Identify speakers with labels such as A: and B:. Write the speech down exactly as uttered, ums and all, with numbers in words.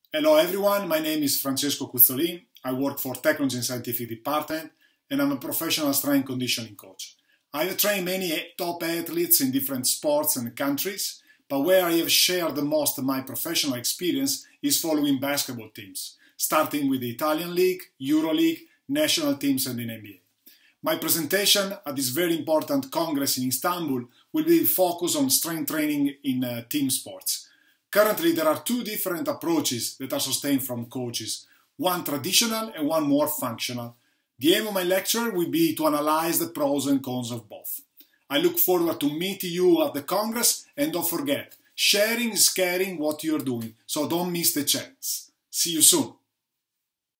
A: Hello everyone, my name is Francesco Cuzzolin. I work for Technology and Scientific Department and I'm a professional strength and conditioning coach. I have trained many top athletes in different sports and countries, but where I have shared the most of my professional experience is following basketball teams, starting with the Italian League, EuroLeague, national teams and in N B A. My presentation at this very important congress in Istanbul will be focused on strength training in uh, team sports. Currently, there are two different approaches that are sustained from coaches, one traditional and one more functional. The aim of my lecture will be to analyze the pros and cons of both. I look forward to meeting you at the Congress, and don't forget, sharing is caring what you're doing, so don't miss the chance. See you soon.